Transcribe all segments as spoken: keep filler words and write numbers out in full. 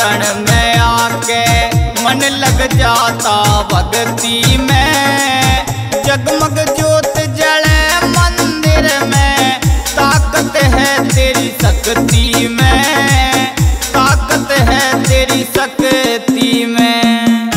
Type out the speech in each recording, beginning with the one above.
शरण में आके मन लग जाता भक्ति में। जगमग ज्योत जले मंदिर में, ताकत है तेरी शक्ति में, ताकत है तेरी शक्ति में।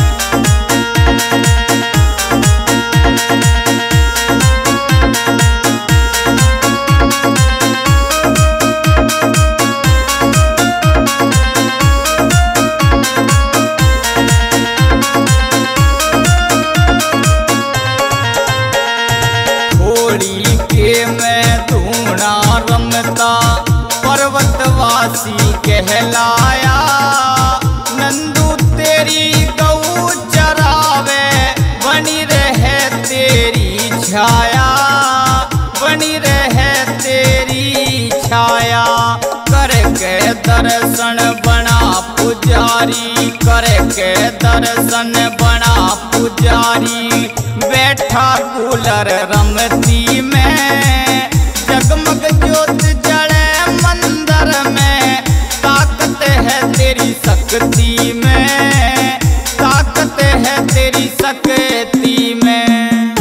मैं धूना रमता पर्वतवासी कहलाया, नंदू तेरी गऊ चरावे बनी रहे तेरी छाया, बनी रहे तेरी छाया। करके दर्शन बना पुजारी, करके दर्शन बना पुजारी, बैठा कूलर रमती में। जगमग ज्योत जले मंदिर में, ताकत है तेरी शक्ति में, ताकत है तेरी शक्ति में।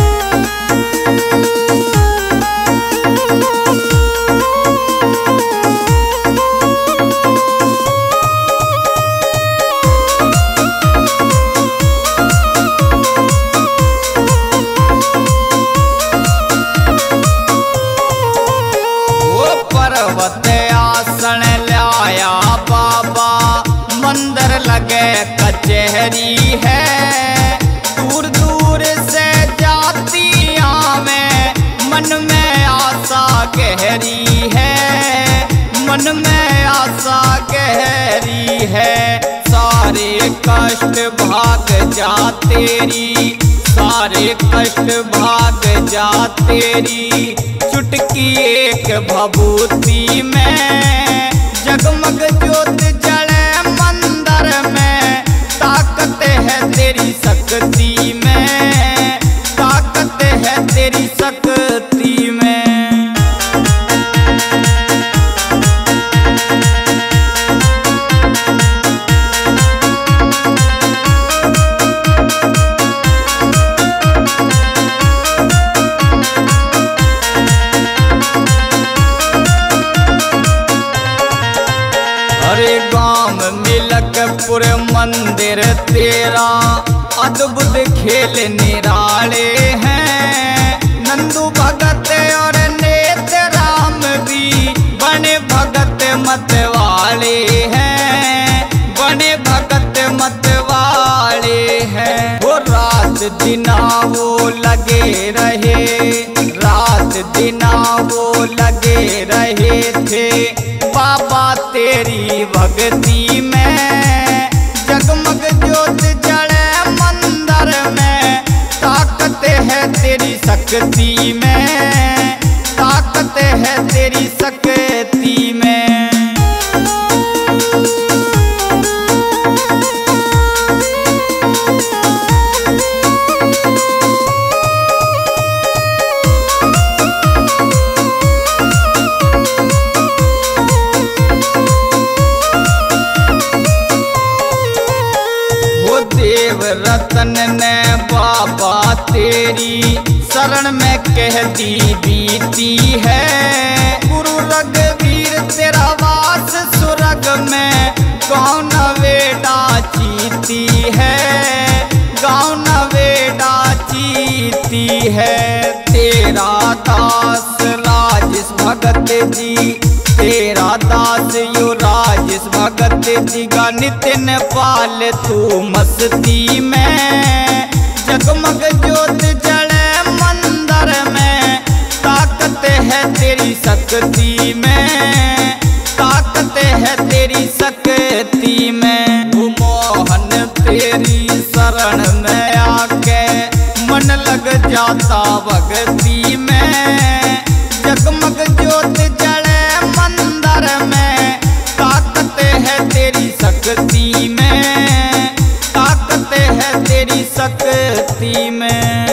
पर्वत आसन लाया बाबा, मंदिर लगे कचहरी है। दूर दूर से जातियां में मन में आशा गहरी है, मन में आशा गहरी है। सारे कष्ट भाग जा तेरी, सारे कष्ट भाग जा तेरी, चुटकी एक भभूति में। जगमग ज्योत जले मंदिर में, ताकत है तेरी शक्ति में, ताकत है तेरी शक्ति में। अरे गांव मिलकपुर मंदिर तेरा, अद्भुत खेल निराले हैं। नंदू भगत और नेत्र राम भी बने भगत मत वाले हैं, बने भगत मत वाले हैं। वो रात दिना वो लगे रहे, रात दिना वो लगे रहे थे बाबा तेरी भक्ति में। जगमग ज्योत जले मंदिर में, ताकत है तेरी शक्ति में, ताकत है तेरी शक्ति में। देव रतन ने बाबा तेरी शरण में कह दी बीती है। गुरु रघुवीर तेरा वास सुरग में, गाँव नवेड़ा चीती है, गाँव नवेड़ा चीती है। तेरा दास राजेश भगत जी, तेरा दास यो राजेश भगत जी का नितिन पाल तू मस्ती में। जगमग ज्योत जले मंदिर में, ताकत है तेरी शक्ति में, ताकत है तेरी शक्ति में। मोहन तेरी शरण में आके मन लग जाता भक्ति में। जगमग ज्योत जले मंदिर में, ताकत है तेरी शक्ति में, ताकत है तेरी शक्ति में।